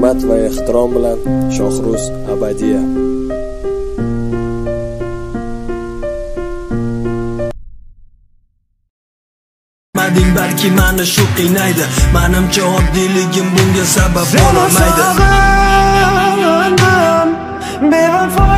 hurmat va ehtirom bilan Shohruz Abadiya. Balki meni shu qiynaydi, menimcha oddiyligim bunga sabab bo'lmaydi. Seni sog'indim, bevafo